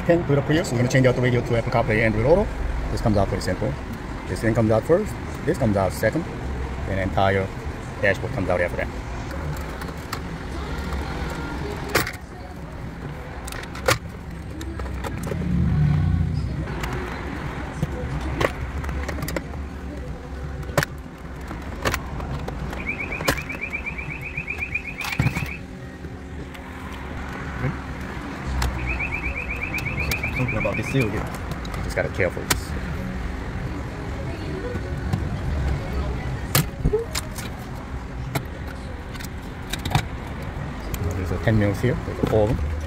pin to the Prius. We're going to change out the radio to Apple CarPlay, Android Auto. This comes out pretty simple. This thing comes out first. This comes out second. And the entire dashboard comes out after that. Something about this seal here. Just gotta care for this. There's a 10 mils here. There's 4 of them.